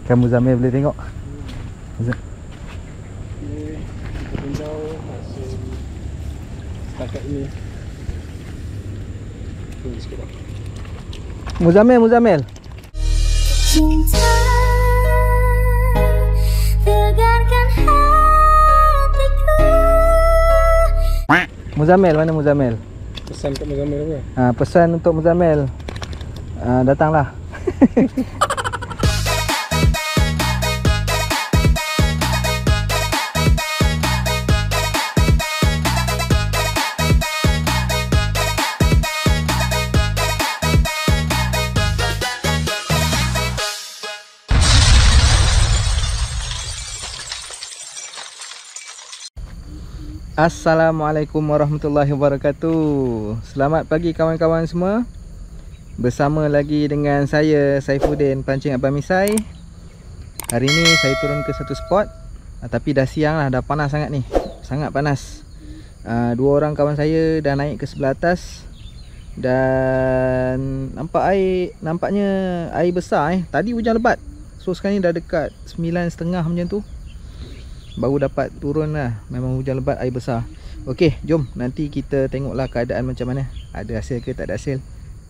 Kamu Zamir boleh tengok. Kita tinjau hasil setakat ini. Tunggu sikit dah. Muzamil. Cinta tegarkan hatiku. Muzamil, mana Muzamil? Pesan kat Muzamil apa? Pesan untuk Muzamil. Datanglah. Assalamualaikum warahmatullahi wabarakatuh. Selamat pagi kawan-kawan semua. Bersama lagi dengan saya Saifuddin Pancing Abang Misai. Hari ni saya turun ke satu spot, tapi dah siang lah, dah panas sangat ni. Sangat panas. Dua orang kawan saya dah naik ke sebelah atas. Dan nampaknya air besar. Tadi hujan lebat. So sekarang ni dah dekat 9.30 macam tu. Baru dapat turun lah. Memang hujan lebat, air besar. Okey, jom nanti kita tengoklah keadaan macam mana. Ada hasil ke tak ada hasil.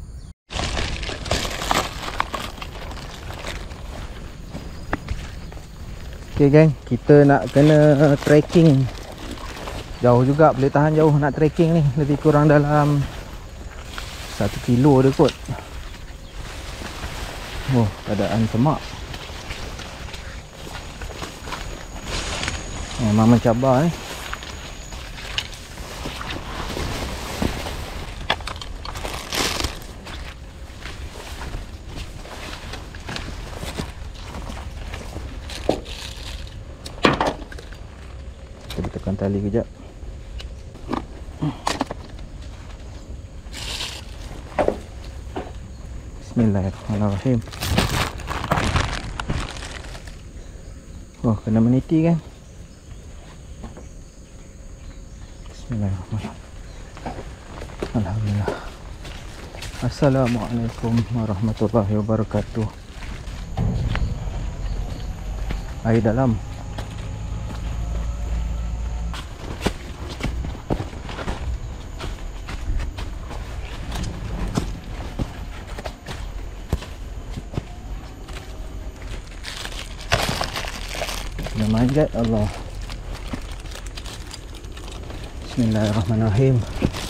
Okey geng, kita nak kena trekking. Jauh juga, boleh tahan jauh nak trekking ni. Lebih kurang dalam 1 kilo dia kot. Oh, keadaan semak. Memang mencabar ni. Kita tekan tali kejap. Bismillahirrahmanirrahim. Oh, kena meniti kan. Bismillahirrahmanirrahim. Alhamdulillah. Assalamualaikum warahmatullahi wabarakatuh. Air dalam. Manjat Allah. Bismillahirrahmanirrahim.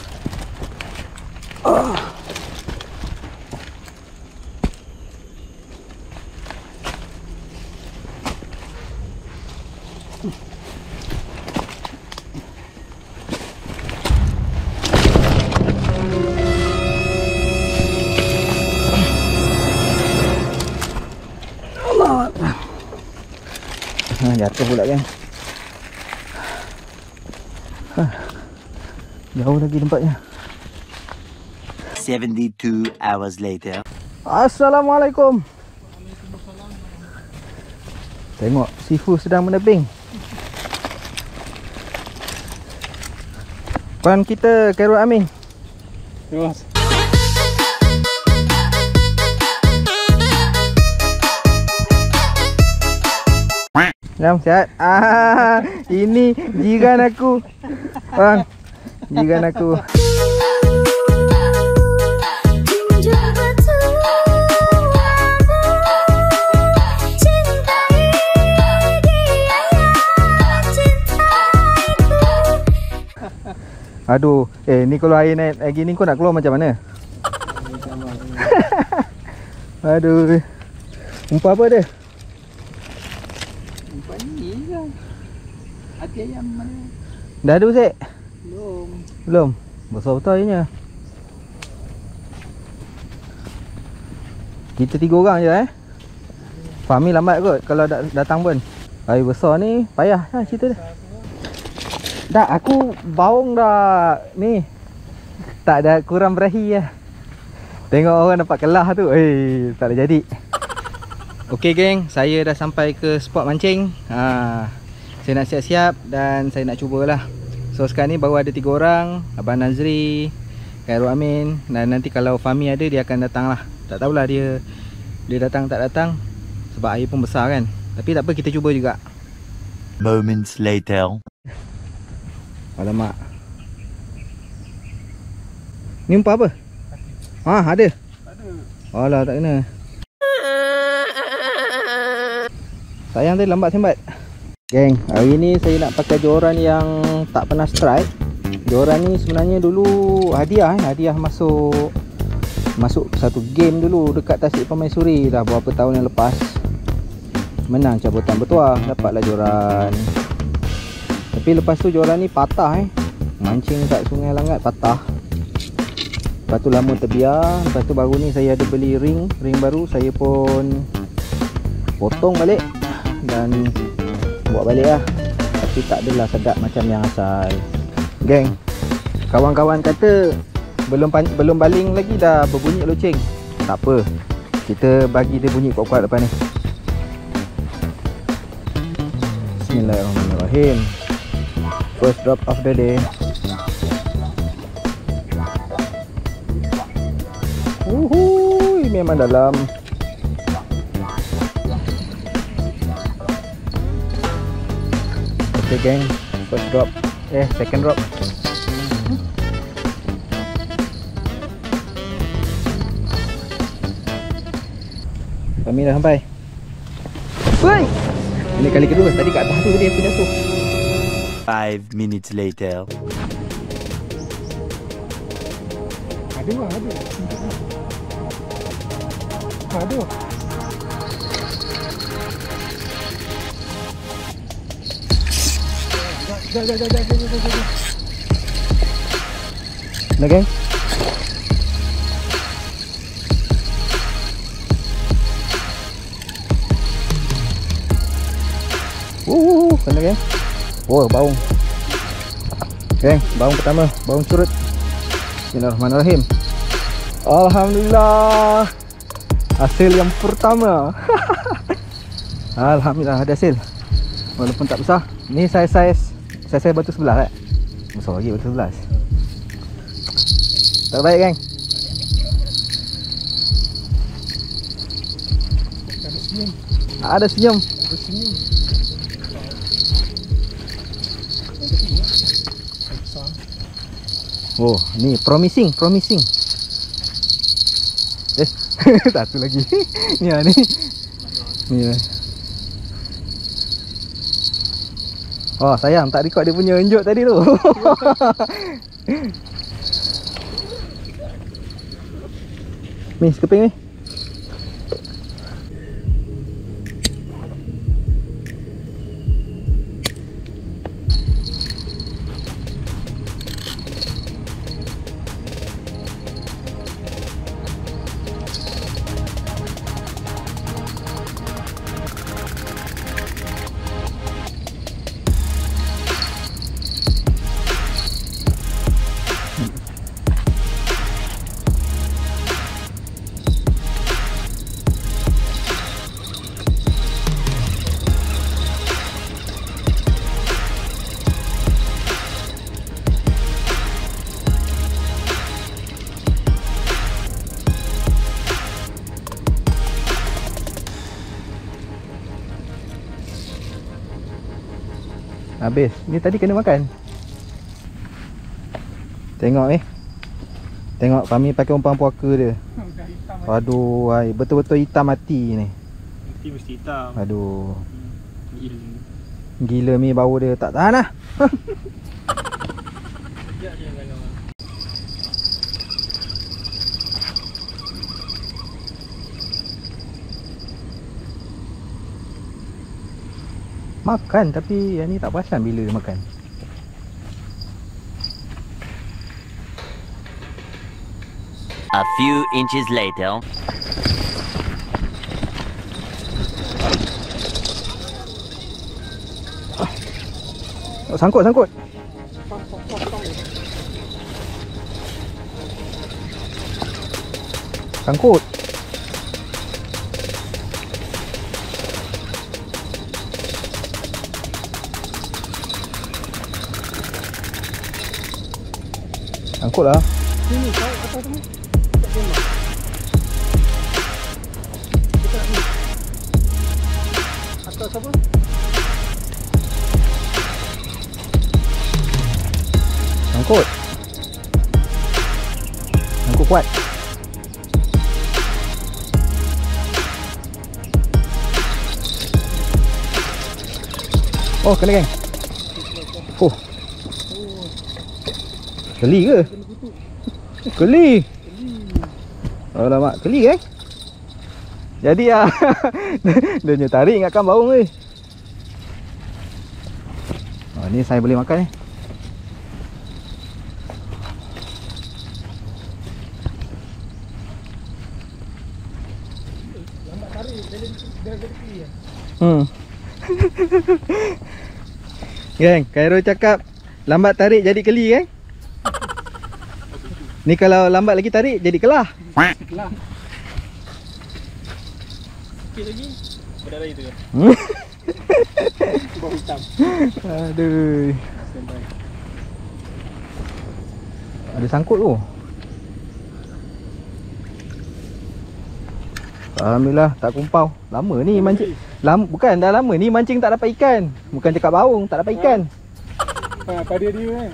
Jatuh pula kan. Jauh lagi tempatnya. 72 hours later. Assalamualaikum. Tengok Sifu sedang menebing. Kawan kita Khairul Amin. Terima kasih. Jom sihat. Ini jiran aku. Bang, jiran aku. Aduh, ni kalau air naik lagi ni kau nak keluar macam mana? Aduh. Umpan apa dia? Umpan ni kan. Hati ayam mana? Dah ada Ustaz? Belum. Besar betul airnya. Kita 3 orang je Fahmi lambat kot kalau datang pun. Air besar ni payah lah cerita dia. Dah aku baung dah ni. Tak ada kurang berahi lah. Tengok orang dapat kelah tu. Tak ada jadi. Okey geng, saya dah sampai ke spot mancing. Saya nak siap-siap dan saya nak cubalah. So sekarang ni baru ada 3 orang, Abang Nazri, Khairul Amin, dan nanti kalau Fahmi ada dia akan datang lah. Tak tahulah dia datang tak datang. Sebab air pun besar kan. Tapi tak apa, kita cuba juga. Moments later. Alamak. Ni umpan apa? Ha, ada? Ada. Alah, tak kena. Sayang tadi lambat sembat. Geng, hari ni saya nak pakai joran yang tak pernah strike. Joran ni sebenarnya dulu hadiah hadiah masuk satu game dulu dekat Tasik Permaisuri dah beberapa tahun yang lepas. Menang cabutan bertuah, dapatlah joran. Tapi lepas tu joran ni patah mancing kat Sungai Langat patah. Lepas tu lama terbiar. Lepas tu baru ni saya ada beli ring baru, saya pun potong balik dan bawa balik lah. Tapi tak adalah sedap macam yang asal. Geng, kawan-kawan kata belum baling lagi dah berbunyi loceng. Tak apa, kita bagi dia bunyi kuat-kuat depan ni. Bismillahirrahmanirrahim. First drop of the day. Uhuy, memang dalam. Okay geng, first drop. Second drop. Kami dah sampai. Woi! Ini kali kedua, tadi kat atas tu dia punya tu. 5 minutes later. Ada. Jap. Nah geng. Kena geng. Oh, baung. Geng, baung pertama, baung curut. Bismillahirrahmanirrahim. Alhamdulillah. Hasil yang pertama. Alhamdulillah ada hasil. Walaupun tak besar. Ni saiz batu sebelah kan? Besar lagi batu sebelah. Terbaik geng. Ada senyum. Oh, ni promising. Satu lagi. Ni lah ni. Ni lah. Oh, sayang tak record dia punya unjuk tadi tu. Ni sekeping ni. Habis. Ni tadi kena makan. Tengok ni. Tengok kami pakai umpan puaka dia. Aduh, betul-betul hitam mati ni. Mati mesti hitam. Aduh. Gila mi bau dia, tak tahan lah. Makan tapi yang ni tak perasan bila dia makan. A few inches later. Oh, sangkut. Sangkut. Sangkut lah. Sini kau atas tu. Tak tembak. Dekat ni. Tak siapa? Angkut. Angkut kuat. Oh, kena geng. Oh. Keli ke? Keli. Alamak, keli geng. Jadi ah. Dia punya tarik ingatkan baung ni. Oh, ni saya boleh makan ni. Lambat tarik, dia jadi keli ya. Geng, Khairul cakap lambat tarik jadi keli geng. Ni kalau lambat lagi tarik jadi kelah. Kelah. Sikit lagi. Berdarah itu kan. Bau hitam. Aduh. Standby. Ada sangkut tu. Alhamdulillah tak kumpau. Lama ni mancing. Bukan dah lama ni mancing tak dapat ikan. Bukan cakap baung tak dapat ikan. Pada dia kan.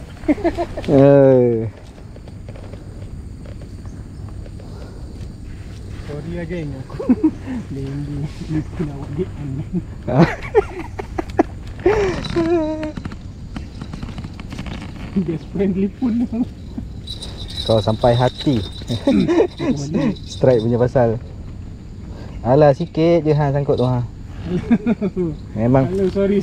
Sorry lah geng, aku landing lupa nak buat gate ni. Best friendly pun. Kau sampai hati. Strike punya pasal. Alah sikit je hang sangkut tu ha. Memang. Hello, sorry.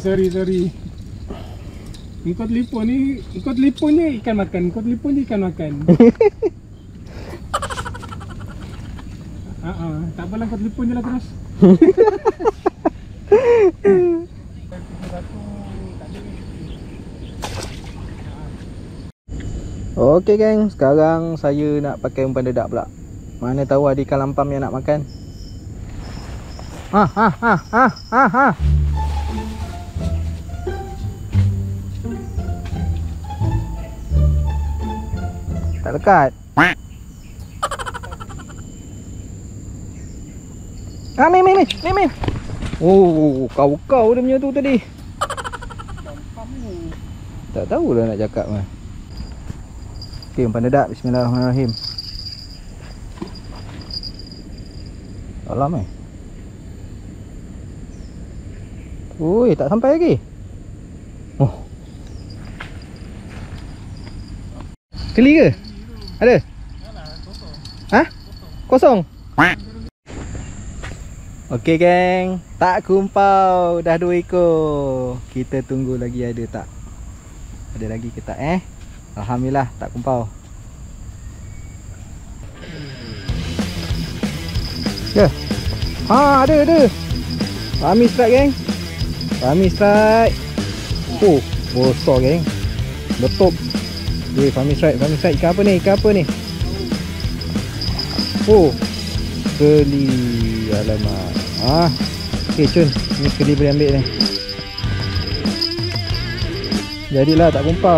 Kau telefon ni, kau telefon je ikan makan, kau telefon je ikan makan. Tak apalah, kau telefon je lah terus. Okey geng, sekarang saya nak pakai umpan dedak pula. Mana tahu ada ikan lampam yang nak makan. Tak dekat. Mim. Oh, kau dia punya tu tadi. Tak tahu dah nak cakap mah. Okey, umpan dedak. Bismillahirrahmanirrahim. Alam Ui, tak sampai lagi. Oh. Keli ke? Ada? Ha? Kosong? Okey geng, tak kumpau, dah 2 ekor. Kita tunggu lagi ada tak. Ada lagi ke tak Alhamdulillah tak kumpau. Ya. Ada. Fahmi strike geng. Fahmi strike. Oh, besar geng. Betul. Fahmi strike. Ikan apa ni? Oh. Keli. Alamak. Okey cun, ni keli boleh ambil ni. Jadilah tak kumpau.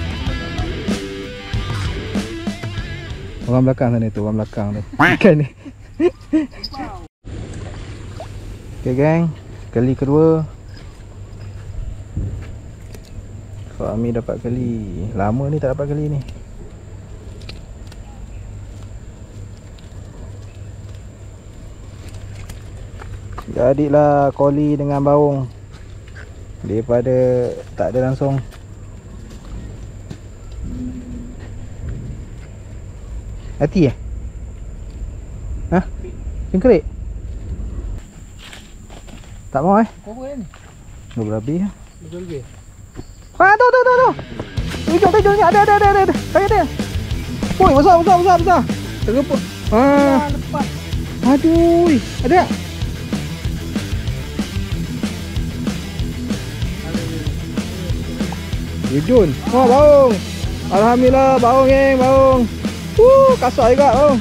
Orang belakang sana tu, ikan ni. Okey geng, keli kedua. Fahmi dapat keli. Lama ni tak dapat keli ni. Jadilah koli dengan baung daripada tak ada langsung. Hati Cengkerik? Tak mau Kau apa ni? Dah berabi Betul ke? Tu. Tujuh ni ada. Saya ada. Woi, besar. Tergepuk. Lepas. Aduh, ada. Jun. Baung. Alhamdulillah, baung geng, baung. Kasar juga baung.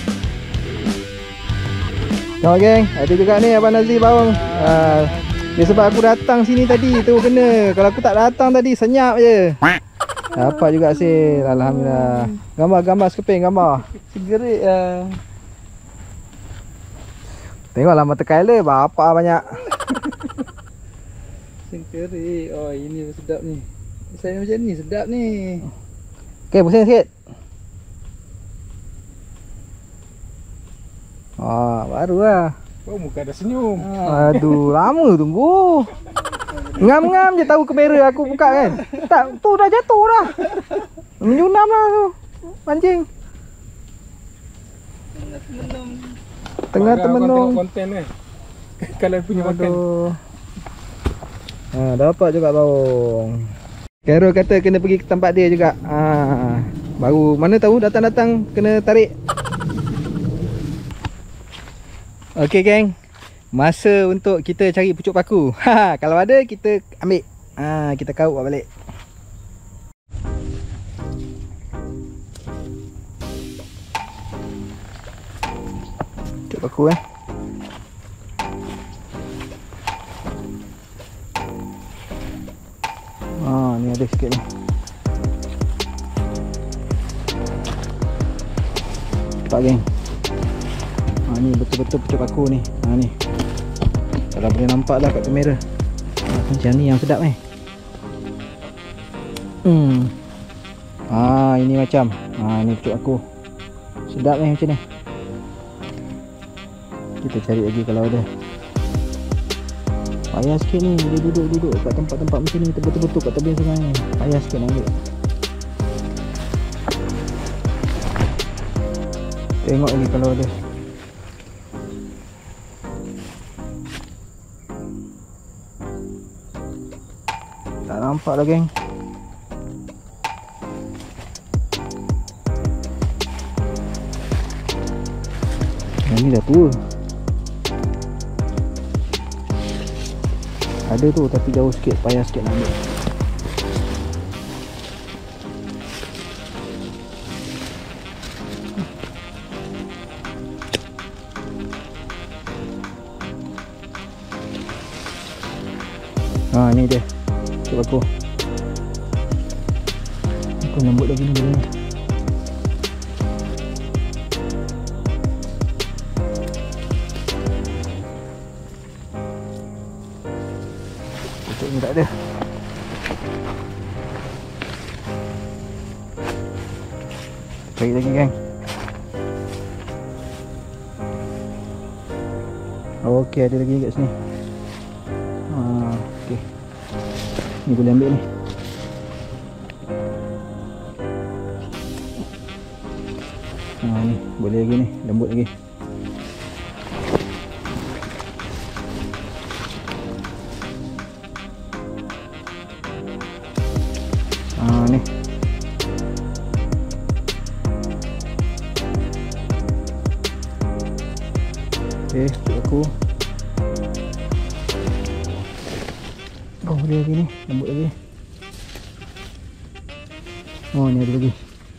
Tengok geng, ada juga ni Abang Nazir baung. Dia sebab aku datang sini tadi tu kena. Kalau aku tak datang tadi senyap je. Dapat juga hasil. Alhamdulillah. Gambar sekeping gambar. Segerik Tengoklah mata Kyler berapa banyak. Cengkeri. Oh, ini sedap ni. Saya macam ni sedap ni. Okey, pusing sikit. Baru lah. Oh, muka dah senyum. Aduh, lama tunggu. Ngam-ngam je tahu kamera aku buka kan. Tak, tu dah jatuh dah. Menyunam lah tu. Pancing. Tengah termenung. Tengok konten kan. Kalau punya makan. Dapat juga baung. Carol kata kena pergi ke tempat dia juga. Baru mana tahu datang-datang kena tarik. Okey geng. Masa untuk kita cari pucuk paku. Kalau ada kita ambil. Kita kaut buat balik. Pucuk paku ni ada sikit ni. Nampak geng. Ni betul-betul pucuk paku ni. Ni. Kalau boleh nampak lah kat kamera. Macam ni yang sedap ini macam. Ni pucuk paku. Sedap macam ni. Kita cari lagi kalau ada. Payah sikit ni dia duduk kat tempat-tempat macam ni, betul-betul kat tebing sungai ni. Payah sikit nak ambil. Tengok lagi kalau ada. Tak nampak lah geng. Yang ni dah tua. Ada tu tapi jauh sikit, payah sikit nak ambil. Ni dia. Cuba aku. Aku lembut lagi ni. Ni tak ada. Cari lagi geng. Okey, ada lagi kat sini. Okey. Ni boleh ambil ni. Ni boleh lagi ni, lembut lagi. Ni. Okey, cuba aku. Oh, boleh lagi ni, lembut lagi. Ni ada lagi.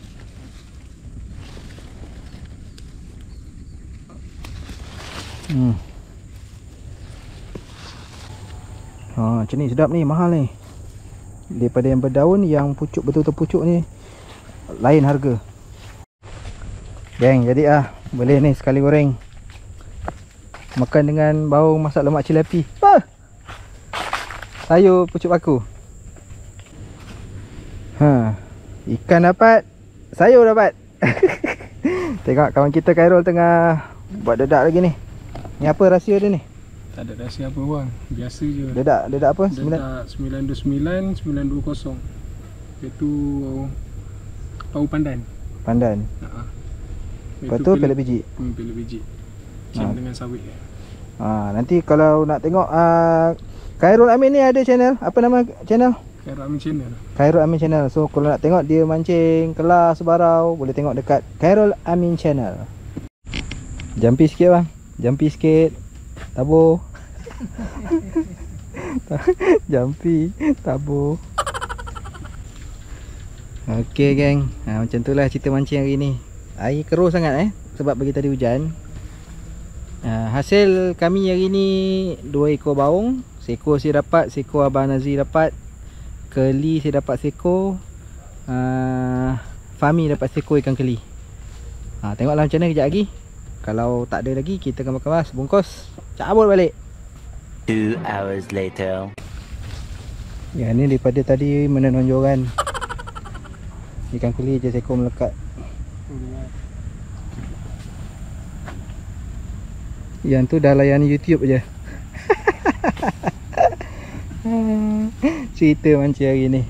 Macam ni sedap ni, mahal ni. Daripada yang berdaun, yang pucuk betul-betul pucuk ni lain harga. Geng, jadi boleh ni sekali goreng. Makan dengan bawang masak lemak cilapi. Sayur pucuk paku. Ikan dapat, sayur dapat. Tengok kawan kita Khairul tengah buat dedak lagi ni. Ni apa rahsia dia ni? Tak ada rahsia apa bang, biasa je. Dedak apa? Dedak 929 920. Iaitu paru pandan. Pandan. Lepas tu pelet biji. Pelet biji. Macam dengan sawit. Nanti kalau nak tengok Khairul Amin ni ada channel. Apa nama channel? Khairul Amin Channel. Khairul Amin Channel. So kalau nak tengok dia mancing kelas sebarau, boleh tengok dekat Khairul Amin Channel. Jumpy sikit bang. Jumpy sikit. Tabur. Jumpy, tabur. Okey geng. Macam tu lah cerita mancing hari ni. Air keruh sangat sebab pagi tadi hujan. Hasil kami hari ni 2 ekor baung. Seekor saya dapat, seekor Abang Nazri dapat. Keli saya dapat seekor. Fahmi dapat seekor ikan keli. Tengoklah macam mana kejap lagi. Kalau tak ada lagi, kita akan kemas bungkus, cabut balik. 2 hours later. Ya, ni daripada tadi menonjolkan ikan keli je seekor melekat. Yang tu dah layan YouTube je. Cerita mancing hari ni.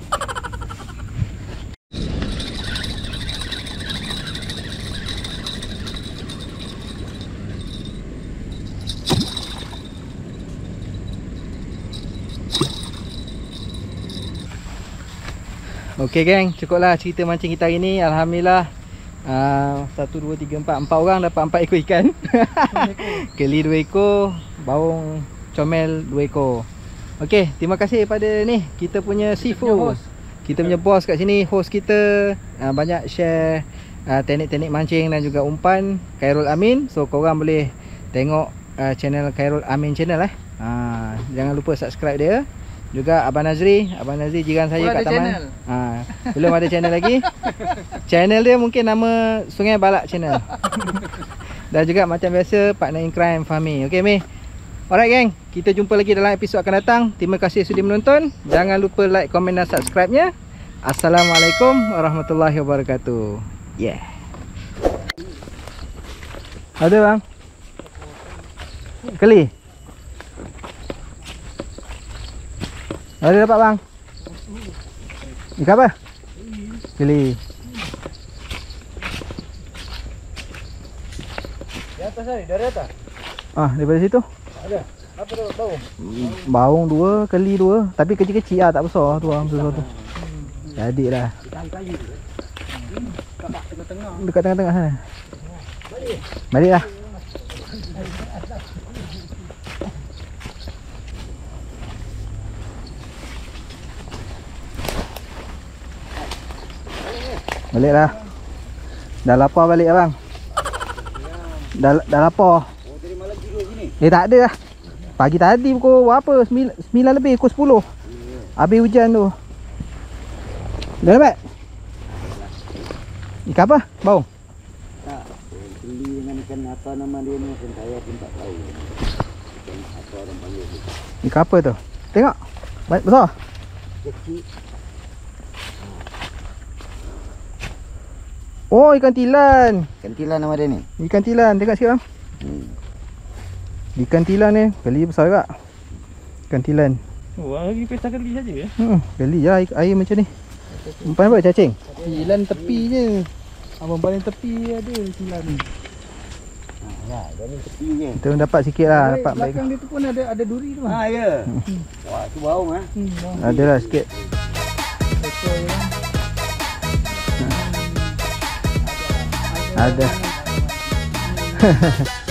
Okey geng, cukuplah cerita mancing kita hari ni. Alhamdulillah 1, 2, 3, 4 orang dapat 4 ekor ikan. Keli 2 ekor, baung comel 2 ekor. Okey, terima kasih pada ni kita punya seafood. Kita punya bos kat sini, host kita banyak share teknik-teknik mancing dan juga umpan, Khairul Amin. So korang boleh tengok channel Khairul Amin channel jangan lupa subscribe dia. Juga Abang Nazri jiran saya kat taman. Belum ada channel lagi. Channel dia mungkin nama Sungai Balak channel. Dan juga macam biasa partner in crime Fahmi. Okey Mi. Alright geng, kita jumpa lagi dalam episod akan datang. Terima kasih sudi menonton. Jangan lupa like, komen dan subscribe-nya. Assalamualaikum warahmatullahi wabarakatuh. Yeah. Ada bang? Keli? Ada dapat bang? Ikan apa? Keli. Di atas tadi, dari atas? Daripada situ. Ada? Apa tu baung? Baung 2, keli 2. Tapi kecil-kecil lah, tak besar tu bang, besar tu. Jadi dah. Dekat tengah-tengah sana. Balik lah. Balik dah. Dah lapar balik abang. Dah lapar. Tadi malam tidur sini? Tak ada lah. Pagi tadi pukul berapa? 9 lebih, pukul 10. Habis hujan tu. Dah dapat? Ikan apa? Baung? Tak. Keli dengan ikan apa nama dia ni, ikan saya pun tak tahu. Ikan apa orang panggil tu. Ikan apa tu? Tengok. Besar? Kecil. Oh, ikan tilan. Ikan tilan nama dia ni. Ikan tilan, tengok sikit bang. Ikan tilan ni, keli besar juga. Ikan tilan. Oh, lagi pesta keli saja ya? Keli lah air macam ni. Umpan apa cacing? Tilan tepi je. Abang paling tepi ada tilan ni. Ya, dia ni tepi je. Kita dapat sikit lah. Dapat baik. Belakang dia tu pun ada duri tu. Ya. Wah, tu baung Ada lah sikit. Ada.